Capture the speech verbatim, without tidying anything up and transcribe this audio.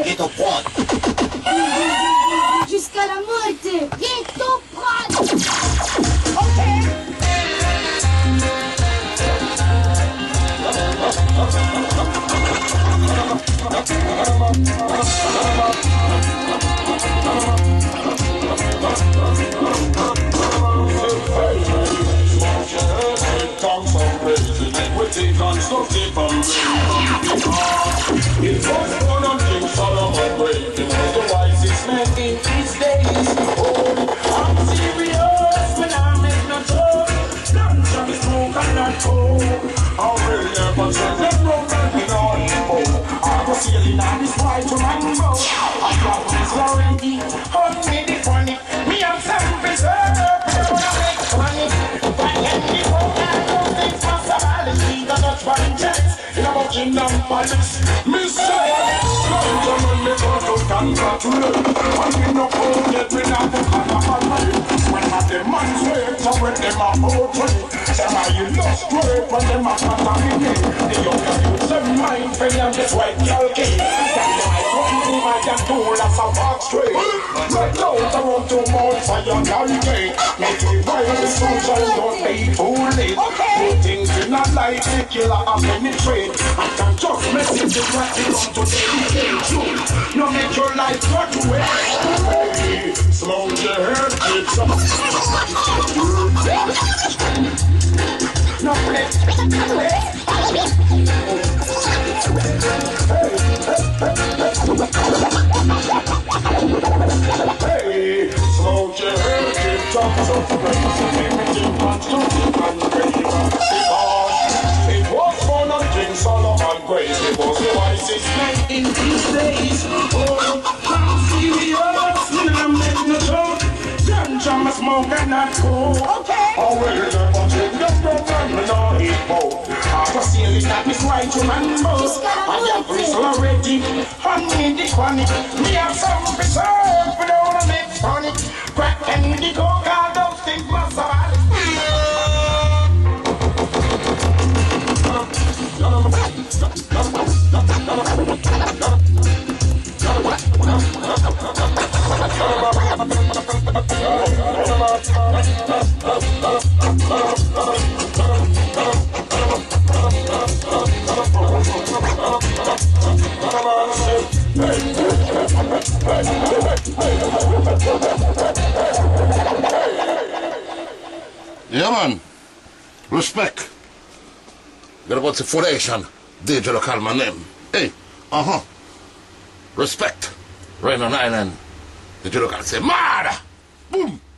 Get up one. Jusqu'à la morte. Get up one. Constructive and it was born on King Solomon grave. He was the wisest man in his days. Oh, I'm serious when I make no joke. Lunch on the smoke and not coke. I will never say that no man be not evil. I was sailing on this white rainbow. I got this already. Hold me the funny. Me have some preserve. I wanna make money. But let me go down. Those things possibility. That's one chance in our kingdom palace. Miss Gentlemen, me go to congratulate. And we no forget we not to congratulate. When I demonstrate, so when them a portray, them a illustrate, when them a contaminate. The younger youths them mind free and this white calculate. Then them I come to my damn tool as a walk straight. Right now, I want to more fire navigate. Make it right, the social don't be too late. Put things in a light, the killer and penetrate. I can just message it what you want to dedicate to. No make your life go to waste. Hey, smoke your head, kids. No play. Hey, smoke your head, kids. So crazy, everything constructive and regular. Because it was born on King Solomon grave. It was the wisest man in these days. Oh, I'm serious when I make no joke. Ganja must smoke and not coke. Okay. Oh, well, never take the program and not eat both. I was sailing at this white rainbow. I have whistle already. Honey, the honey. Me have some preserve, but I wanna make funny. Crack and the coke, all those things must have. Yeah, man. Respect. Get about the foundation. D J Lokal, my name. Hey, uh-huh. Respect. Right on island. D J Lokal say, mad! Boom!